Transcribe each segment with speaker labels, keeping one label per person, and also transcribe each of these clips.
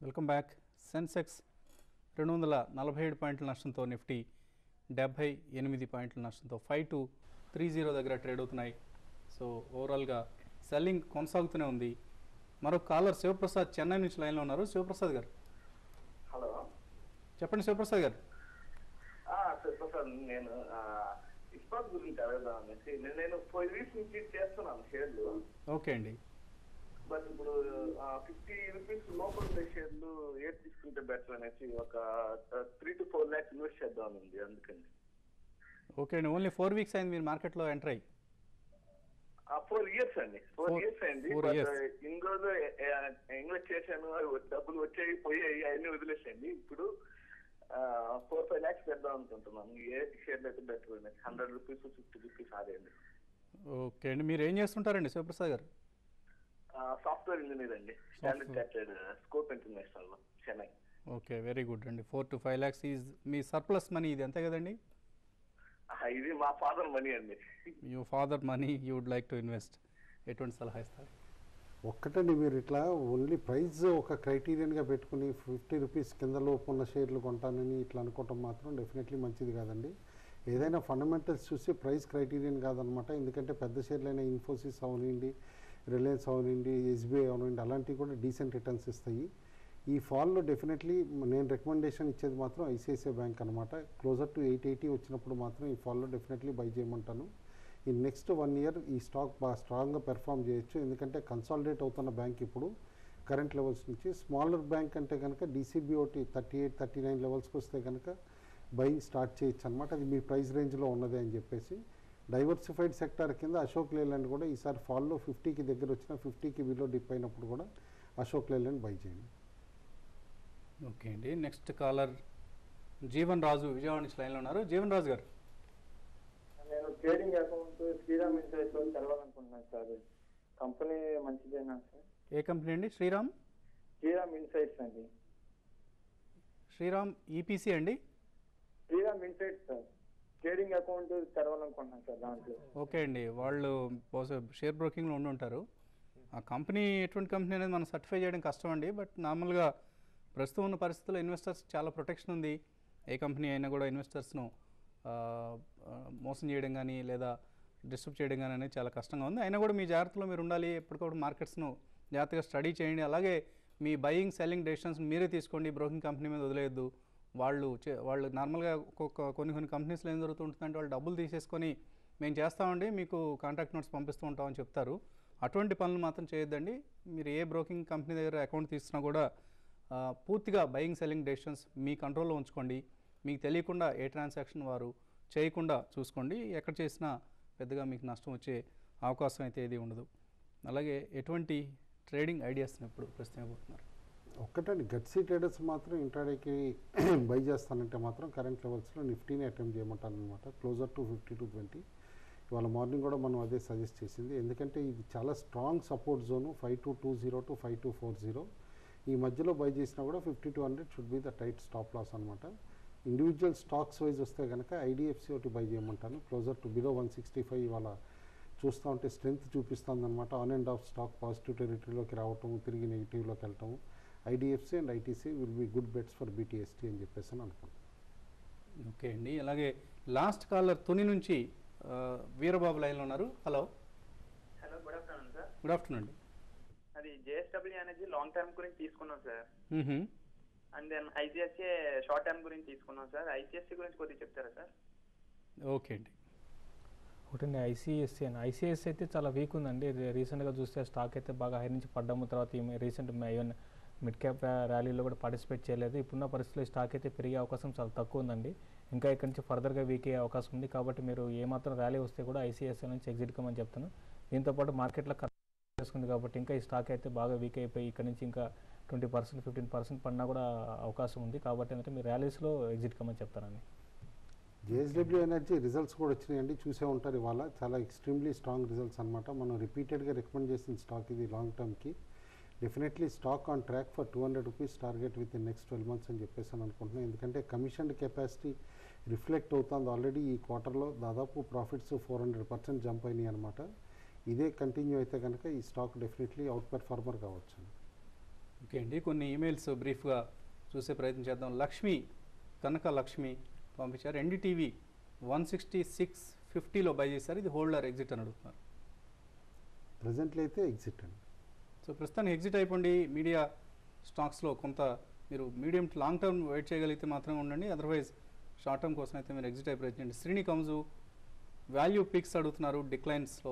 Speaker 1: Welcome back. Sensex 247 పాయింట్ల నష్టంతో, Nifty 78 పాయింట్ల నష్టంతో 5230 దగ్గర ట్రేడ్ అవుతున్నాయి. సో ఓవరాల్గా సెల్లింగ్ కొనసాగుతూనే ఉంది. మరొక కాలర్ శివప్రసాద్ చెన్నై నుంచి లైన్లో ఉన్నారు. శివప్రసాద్ గారు,
Speaker 2: హలో
Speaker 1: చెప్పండి. శివప్రసాద్ గారు.
Speaker 2: శివప్రసాద్, నేను ఇస్పాత్ గురించి అడుగుదాం అనేసి నేను 4 వీక్స్ నుంచి చేస్తున్నాను షేర్లు.
Speaker 1: ఓకే అండి.
Speaker 2: బట్ ఇప్పుడు 50 రూపీస్ లోపల ఉండే షేర్లు ఏది తీసుకుంటే బెటర్ అనేసి ఒక 3 to 4 lakhs ఇన్వెస్ట్ చేద్దాం ఉంది. అందుకని
Speaker 1: ఓకే అండి. ఓన్లీ 4 వీక్స్ అయింది మీరు మార్కెట్లో ఎంటర్ అయ్యి?
Speaker 2: 4 years అండి. 4 years అయింది. ఇన్ని రోజులు ఇన్వెస్ట్ చేశాను, డబ్బులు వచ్చాయి పోయాయి, అవన్నీ వదిలేసాయండి. ఇప్పుడు 4-5 lakhs పెడదాం అనుకుంటున్నాను. ఏ షేర్లు అయితే బెటర్ అనేసి 100 రూపీస్ 50 రూపీస్ ఆదేయండి.
Speaker 1: ఓకే అండి. మీరు ఏం చేస్తుంటారండి శివప్రసాద్ గారు?
Speaker 2: సాఫ్ట్వేర్ ఇంజనీర్ అండి, స్టాండర్డ్ చార్టెడ్ స్కోప్ ఇంటర్నేషనల్ లో, చెన్నై.
Speaker 1: ఓకే, వెరీ గుడ్ అండి. 4 to 5 lakhs is me surplus money, ఇది అంతే కదండి?
Speaker 2: ఇది మా ఫాదర్ మనీ అండి.
Speaker 1: You father money you would like to invest. ఎటువంటి సలహా ఇస్తారు?
Speaker 3: ఒక్కటండి, మీరు ఇట్లా ఓన్లీ ప్రైస్ ఒక క్రైటీరియన్గా పెట్టుకుని 50 రూపీస్ కింద లోపు ఉన్న షేర్లు కొంటానని ఇట్లా అనుకోవటం మాత్రం డెఫినెట్లీ మంచిది కాదండి. ఏదైనా ఫండమెంటల్స్ చూసి ప్రైస్ క్రైటీరియన్ కాదనమాట. ఎందుకంటే పెద్ద షేర్లైన ఇన్ఫోసిస్ అవనండి, రిలయన్స్ అవనండి, ఎస్బీఐ అవనండి, అలాంటివి కూడా డీసెంట్ రిటర్న్స్ ఇస్తాయి. ఈ ఫాల్లో డెఫినెట్లీ నేను రికమెండేషన్ ఇచ్చేది మాత్రం ఐసిఐసిఐ బ్యాంక్ అనమాట. క్లోజర్ టు 880 వచ్చినప్పుడు మాత్రం ఈ ఫాల్లో డెఫినెట్లీ బై చేయమంటాను. ఈ నెక్స్ట్ 1 year ఈ స్టాక్ బాగా స్ట్రాంగ్గా పెర్ఫామ్ చేయొచ్చు. ఎందుకంటే కన్సాలిడేట్ అవుతున్న బ్యాంక్ ఇప్పుడు కరెంట్ లెవెల్స్ నుంచి. స్మాలర్ బ్యాంక్ అంటే కనుక డీసీబీ ఒకటి 38-39 లెవెల్స్కి వస్తే కనుక బయింగ్ స్టార్ట్ చేయొచ్చు అనమాట. అది మీ ప్రైస్ రేంజ్లో ఉన్నదే అని చెప్పేసి. డైవర్సిఫైడ్ సెక్టార్ కింద అశోక్ లేలాండ్ కూడా ఈసారి ఫాల్లో 50కి దగ్గర వచ్చిన 50కి బిలో డిప్ అయినప్పుడు కూడా అశోక్ లేలాండ్ బై చేయండి.
Speaker 1: ఓకే అండి. నెక్స్ట్ కాలర్ జీవన్ రాజు విజయవాడ నుంచి లైన్లో ఉన్నారు. జీవన్ రాజు గారు.
Speaker 4: నేను ట్రేడింగ్ అకౌంట్ శ్రీరామ్ ఇన్సైట్స్ లో తెలవాలనుకుంటున్నాను సార్. కంపెనీ మంచిదేనా సార్?
Speaker 1: ఏ కంపెనీ అండి? శ్రీరామ్
Speaker 4: ఇన్సైట్స్ అండి.
Speaker 1: శ్రీరామ్ ఈపీసీ అండి?
Speaker 4: Sriram insights sir. Trading account తెలవాలనుకుంటున్నాను సార్ దాంట్లో.
Speaker 1: ఓకే అండి. వాళ్ళు షేర్ బ్రోకింగ్లో ఉండి ఉంటారు. ఆ కంపెనీ ఎటువంటి కంపెనీ అనేది మనం సర్టిఫై చేయడం కష్టం అండి. బట్ నార్మల్గా ప్రస్తుతం ఉన్న పరిస్థితుల్లో ఇన్వెస్టర్స్ చాలా ప్రొటెక్షన్ ఉంది. ఏ కంపెనీ అయినా కూడా ఇన్వెస్టర్స్ను మోసం చేయడం కానీ లేదా డిస్టర్బ్ చేయడం కానీ అనేది చాలా కష్టంగా ఉంది. అయినా కూడా మీ జాగ్రత్తలో మీరు ఉండాలి. ఎప్పటికప్పుడు మార్కెట్స్ను జాగ్రత్తగా స్టడీ చేయండి. అలాగే మీ బయింగ్ సెల్లింగ్ డెసిషన్స్ మీరే తీసుకోండి. బ్రోకింగ్ కంపెనీ మీద వదిలేయద్దు. వాళ్ళు నార్మల్గా కొన్ని కంపెనీస్లో ఏం జరుగుతుంటుందంటే వాళ్ళు డబ్బులు తీసేసుకొని మేము చేస్తామండి, మీకు కాంట్రాక్ట్ నోట్స్ పంపిస్తూ ఉంటామని చెప్తారు. అటువంటి పనులు మాత్రం చేయొద్దండి. మీరు ఏ బ్రోకింగ్ కంపెనీ దగ్గర అకౌంట్ తీసినా కూడా పూర్తిగా బయింగ్ సెల్లింగ్ డెసిషన్స్ మీ కంట్రోల్లో ఉంచుకోండి. మీకు తెలియకుండా ఏ ట్రాన్సాక్షన్ వారు చేయకుండా చూసుకోండి. ఎక్కడ చేసినా పెద్దగా మీకు నష్టం వచ్చే అవకాశం అయితే ఏది ఉండదు. అలాగే ఎటువంటి ట్రేడింగ్ ఐడియాస్ని ఇప్పుడు ప్రస్తుతం ఇవ్వబోతున్నారు?
Speaker 3: ఒక్కటండి, గట్సీ ట్రేడర్స్ మాత్రం ఇంట్రాడేకి బై చేస్తానంటే మాత్రం కరెంట్ లెవెల్స్లో నిఫ్టీని అటెంప్ట్ చేయమంటాను అనమాట. Closer to 50 to 20. ఇవాళ మార్నింగ్ కూడా మనం అదే సజెస్ట్ చేసింది. ఎందుకంటే ఇది చాలా స్ట్రాంగ్ సపోర్ట్ జోను. 5220 to 5240 ఈ మధ్యలో బై చేసినా కూడా 50 to 100 should be the tight stop loss అనమాట. ఇండివిజువల్ స్టాక్స్ వైజ్ వస్తే కనుక ఐడిఎఫ్సి ఒకటి బై చేయమంటాను. క్లోజర్ టు బిలో 165 ఇవాళ చూస్తూ ఉంటే స్ట్రెంత్ చూపిస్తుంది అనమాట. On and off stock positive టెరిటరీలోకి రావటం, తిరిగి నెగిటివ్లోకి వెళ్ళటం. IDFC and ITC will be good bets for BTST అని చెప్పేసి అని అనుకుంటున్నాను.
Speaker 1: ఓకే అండి. అలాగే లాస్ట్ కాలర్ తుని నుంచి వీరబాబు లైన్లో ఉన్నారు. Hello.
Speaker 5: Good afternoon sir.
Speaker 1: Good afternoon అండి.
Speaker 5: అది జేఎస్డబ్ల్యూ అనేది లాంగ్ టర్మ్ గురించి తీసుకున్నాం sir. And then ICICI short term గురించి తీసుకున్నాం సార్. ఐసిఐసిఐ గురించి కొద్దిగా చెప్తారా సార్?
Speaker 1: ఓకే అండి.
Speaker 6: ఒకటండి ఐసిఐసిఐ అయితే చాలా వీక్ ఉందండి. రీసెంట్గా చూస్తే స్టాక్ అయితే బాగా హై నుంచి పడ్డాము. తర్వాత రీసెంట్ మిడ్ క్యాప్ ర్యాలీలో కూడా పార్టిసిపేట్ చేయలేదు. ఇప్పుడున్న పరిస్థితుల్లో స్టాక్ అయితే పెరిగే అవకాశం చాలా తక్కువ ఉందండి. ఇంకా ఇక్కడి నుంచి ఫర్దర్గా వీక్ అయ్యే అవకాశం ఉంది. కాబట్టి మీరు ఏమాత్రం ర్యాలీ వస్తే కూడా ఐసిఐసిఐ నుంచి ఎగ్జిట్ కమ్మని చెప్తాను. దీంతోపాటు మార్కెట్లో చేసుకుంది కాబట్టి ఇంకా ఈ స్టాక్ అయితే బాగా వీక్ అయిపోయి ఇక్కడ నుంచి ఇంకా 20% 15% పడినా కూడా అవకాశం ఉంది. కాబట్టి అంటే మీరు ర్యాలీస్లో ఎగ్జిట్ కమ్మని చెప్తానండి.
Speaker 3: జేఎస్డబ్ల్యూ ఎనర్జీ రిజల్ట్స్ కూడా వచ్చినాయండి, చూసే ఉంటారు. ఇవాళ చాలా ఎక్స్ట్రీమ్లీ స్ట్రాంగ్ రిజల్ట్స్ అనమాట. మనం రిపీటెడ్గా రికమెండ్ చేసిన స్టాక్ ఇది లాంగ్ టర్మ్కి. Definitely stock on track for 200 rupees target with in next 12 months అని చెప్పేసి అని అనుకుంటున్నాను. ఎందుకంటే కమిషన్ కెపాసిటీ రిఫ్లెక్ట్ అవుతుంది. ఆల్రెడీ ఈ క్వార్టర్లో దాదాపు ప్రాఫిట్స్ 400% జంప్ అయినాయి అనమాట. ఇదే కంటిన్యూ అయితే కనుక ఈ స్టాక్ డెఫినెట్లీ అవుట్ పెర్ఫార్మర్ కావచ్చు.
Speaker 1: ఓకే అండి, కొన్ని ఈమెయిల్స్ బ్రీఫ్గా చూసే ప్రయత్నం చేద్దాం. కనక లక్ష్మి పంపించారు. ఎన్డీటీవీ 166.50లో బై చేశారు, ఇది హోల్డర్ ఎగ్జిట్ అని అడుగుతున్నారు.
Speaker 3: ప్రజెంట్లీ అయితే ఎగ్జిట్ అండి.
Speaker 1: సో ప్రస్తుతానికి ఎగ్జిట్ అయిపోండి. మీడియా స్టాక్స్లో కొంత మీరు medium to long term wait చేయగలిగితే మాత్రమే ఉండండి, అదర్వైజ్ షార్ట్ టర్మ్ కోసం అయితే మీరు ఎగ్జిట్ అయి ప్రయత్నించండి. శ్రీని కంజు వాల్యూ పిక్స్ అడుగుతున్నారు, డిక్లైన్స్లో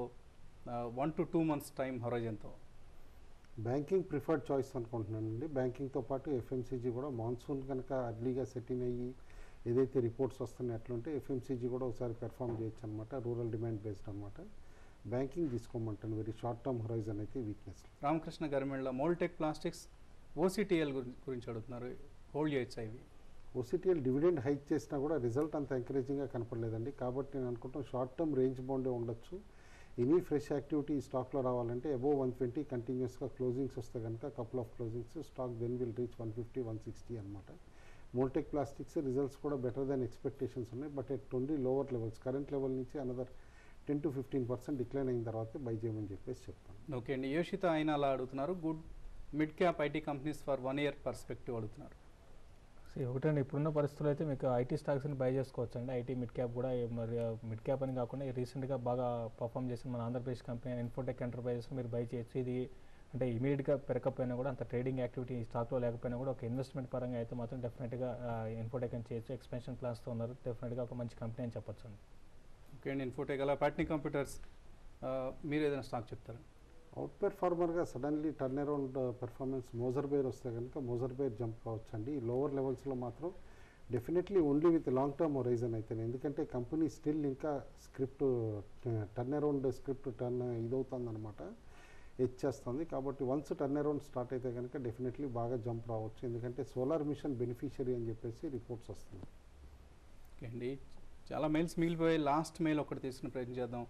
Speaker 1: 1 to 2 months టైం హొరైజన్తో.
Speaker 3: బ్యాంకింగ్ ప్రిఫర్డ్ చాయిస్ అనుకుంటున్నానండి. బ్యాంకింగ్తో పాటు ఎఫ్ఎంసీజీ కూడా మాన్సూన్ కనుక అర్లీగా సెటిల్ అయ్యి ఏదైతే రిపోర్ట్స్ వస్తున్నాయి అట్లుంటే ఎఫ్ఎంసీజీ కూడా ఒకసారి పెర్ఫామ్ చేయొచ్చు అనమాట. రూరల్ డిమాండ్ బేస్డ్ అనమాట. బ్యాంకింగ్ తీసుకోమంటాను, వెరీ షార్ట్ టర్మ్ హొరైజన్ అయితే weakness.
Speaker 1: Ramakrishna Garimella Moldtek Plastics OCTL గురించి అడుగుతున్నారు, హోల్డ్ చేయొచ్చా ఇవి?
Speaker 3: ఓసిటిఎల్ డివిడెండ్ హైక్ చేసినా కూడా రిజల్ట్ అంత ఎంకరేజింగ్గా కనపడలేదండి. కాబట్టి నేను అనుకుంటాను షార్ట్ టర్మ్ రేంజ్ బౌండే ఉండొచ్చు. ఎనీ ఫ్రెష్ యాక్టివిటీ ఈ స్టాక్లో రావాలంటే అబోవ్ 120 కంటిన్యూస్గా క్లోజింగ్స్ వస్తే కనుక couple of closings stock then will reach 150, 160 అనమాట. మోల్టెక్ ప్లాస్టిక్స్ రిజల్ట్స్ కూడా బెటర్ దాన్ ఎక్స్పెక్టేషన్స్ ఉన్నాయి, but at only lower levels. Current level నుంచి అనదర్ 10 to 15% డిక్లైన్ అయిన తర్వాత బై చేయమని చెప్పేసి చెప్తాను.
Speaker 1: ఓకే అండి, యోషిత అయినా అలా అడుగుతున్నారు. Good mid cap IT companies for 1 year perspective అడుగుతున్నారు.
Speaker 6: ఒకటండి, ఇప్పుడున్న పరిస్థితుల్లో అయితే మీకు ఐటీ స్టాక్స్ని బై చేసుకోవచ్చు అండి. ఐటీ మిడ్ క్యాప్ కూడా, మరి మిడ్ క్యాప్ అని కాకుండా రీసెంట్గా బాగా పర్ఫామ్ చేసిన మన ఆంధ్రప్రదేశ్ కంపెనీ ఇన్ఫోటెక్ ఎంటర్ప్రైజెస్ మీరు బై చేయొచ్చు. ఇది అంటే ఇమీడియట్గా పెరగకపోయినా కూడా, అంత ట్రేడింగ్ యాక్టివిటీ ఈ స్టాక్లో లేకపోయినా కూడా, ఒక ఇన్వెస్ట్మెంట్ పరంగా అయితే మాత్రం డెఫినెట్గా ఇన్ఫోటెక్ అని చేయొచ్చు. ఎక్స్పెన్షన్ ప్లాన్స్తో ఉన్నారు, డెఫినెట్గా ఒక మంచి కంపెనీ అని చెప్పొచ్చు అండి.
Speaker 1: ఓకే అండి, ఇన్ఫోటెక్ అలా ప్యాట్నీ కంప్యూటర్స్ మీరు ఏదైనా స్టాక్ చెప్తారా?
Speaker 3: అవుట్ పెర్ఫార్మర్గా suddenly turn around performance Moser Baer వస్తే కనుక మోజర్ బేర్ జంప్ కావచ్చు అండి. లోవర్ లెవెల్స్లో మాత్రం definitely only with long term horizon అయితే, ఎందుకంటే కంపెనీ స్టిల్ ఇంకా స్క్రిప్ట్ టర్న్ అరౌండ్ స్క్రిప్ట్ ఇదవుతుంది అనమాట, చేస్తుంది. కాబట్టి వన్స్ టర్న్ అరౌండ్ స్టార్ట్ అయితే కనుక డెఫినెట్లీ బాగా జంప్ రావచ్చు, ఎందుకంటే సోలార్ మిషన్ బెనిఫిషియరీ అని చెప్పేసి రిపోర్ట్స్ వస్తుంది.
Speaker 1: ఓకే అండి, చాలా మెయిల్స్ మిగిలిపోయి లాస్ట్ మెయిల్ ఒకటి తీసుకునే ప్రయత్నం చేద్దాం.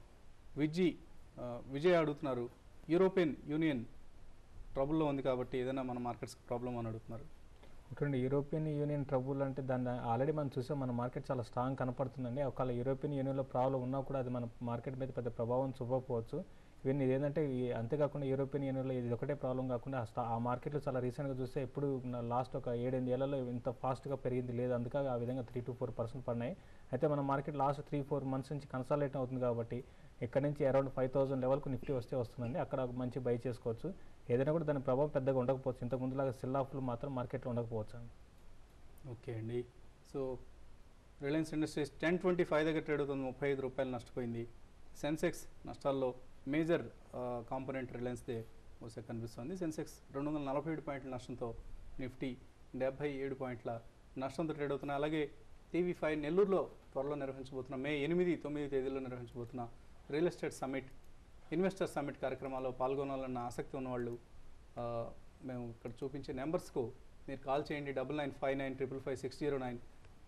Speaker 1: విజయ్ అడుగుతున్నారు, యూరోపియన్ యూనియన్ ట్రబుల్లో ఉంది కాబట్టి ఏదైనా మన మార్కెట్స్కి ప్రాబ్లం అని అడుగుతున్నారు.
Speaker 6: ఒకటి యూరోపియన్ యూనియన్ ట్రబుల్ అంటే దాన్ని ఆల్రెడీ మనం చూసాం, మన మార్కెట్ చాలా స్ట్రాంగ్ కనపడుతుందండి. ఒకవేళ యూరోపియన్ యూనియన్లో ప్రాబ్లం ఉన్నా కూడా అది మన మార్కెట్ మీద పెద్ద ప్రభావం చూపకపోవచ్చు. ఇవన్నీ ఇదేంటంటే అంతేకాకుండా యూరోపియన్ యూనియన్లో ఇది ఒకటే ప్రాబ్లం కాకుండా ఆ మార్కెట్లో చాలా రీసెంట్గా చూస్తే ఎప్పుడు లాస్ట్ ఒక 7-8 ఏళ్లలో ఇంత ఫాస్ట్గా పెరిగింది లేదు, అందుకే ఆ విధంగా 3 to 4% పడినాయి. అయితే మన మార్కెట్ లాస్ట్ 3-4 months నుంచి కన్సాలిడేట్ అవుతుంది కాబట్టి ఇక్కడ నుంచి అరౌండ్ 5000 లెవెల్కు నిఫ్టీ వస్తుందండి, అక్కడ మంచి బై చేసుకోవచ్చు. ఏదైనా కూడా దాని ప్రభావం పెద్దగా ఉండకపోవచ్చు, ఇంతకు ముందులాగా సెల్ ఆఫ్లు మాత్రం మార్కెట్లో ఉండకపోవచ్చు అండి.
Speaker 1: ఓకే అండి, సో రిలయన్స్ ఇండస్ట్రీస్ 10.25 దగ్గర ట్రేడ్ అవుతుంది, 35 రూపాయలు నష్టపోయింది. సెన్సెక్స్ నష్టాల్లో మేజర్ కాంపోనెంట్ రిలయన్స్దే వస్తే కనిపిస్తుంది. సెన్సెక్స్ 247 పాయింట్ల నష్టంతో, నిఫ్టీ 77 పాయింట్ల నష్టంతో ట్రేడ్ అవుతున్నాయి. అలాగే TV5 నెల్లూరులో త్వరలో నిర్వహించబోతున్న May 8-9 తేదీల్లో నిర్వహించబోతున్న real estate summit, investor summit కార్యక్రమాల్లో పాల్గొనాలన్న ఆసక్తి ఉన్నవాళ్ళు మేము ఇక్కడ చూపించే నెంబర్స్కు మీరు కాల్ చేయండి. 9959555609,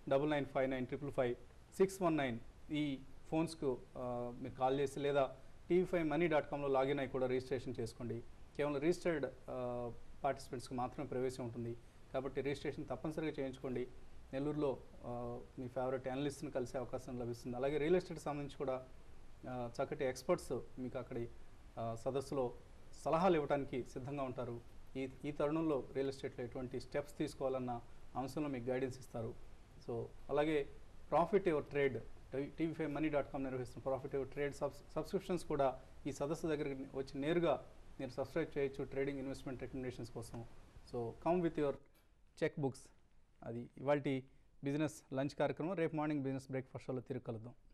Speaker 1: 9959555619 ఈ ఫోన్స్కు మీరు కాల్ చేసి, లేదా tv5money.comలో లాగిన్ అయి కూడా రిజిస్ట్రేషన్ చేసుకోండి. కేవలం రిజిస్టర్డ్ పార్టిసిపెంట్స్కి మాత్రమే ప్రవేశం ఉంటుంది కాబట్టి రిజిస్ట్రేషన్ తప్పనిసరిగా చేయించుకోండి. నెల్లూరులో మీ ఫేవరెట్ అనలిస్ట్ని కలిసే అవకాశం లభిస్తుంది. అలాగే రియల్ ఎస్టేట్ సంబంధించి కూడా చక్కటి ఎక్స్పర్ట్స్ మీకు అక్కడి సదస్సులో సలహాలు ఇవ్వడానికి సిద్ధంగా ఉంటారు. ఈ తరుణంలో రియల్ ఎస్టేట్లో ఎటువంటి స్టెప్స్ తీసుకోవాలన్న అంశంలో మీకు గైడెన్స్ ఇస్తారు. సో అలాగే ప్రాఫిట్ యువర్ ట్రేడ్, tv5money.com నిర్వహిస్తున్న ప్రాఫిట్ యువర్ ట్రేడ్ సబ్స్క్రిప్షన్స్ కూడా ఈ సదస్సు దగ్గరికి వచ్చి నేరుగా మీరు సబ్స్క్రైబ్ చేయొచ్చు ట్రేడింగ్ ఇన్వెస్ట్మెంట్ రికమెండేషన్స్ కోసం. So come with your check books. అది ఇవాల్టి బిజినెస్ లంచ్ కార్యక్రమం. రేపు మార్నింగ్ బిజినెస్ బ్రేక్ఫాస్ట్ షోలో తిరిగి కలుద్దాం.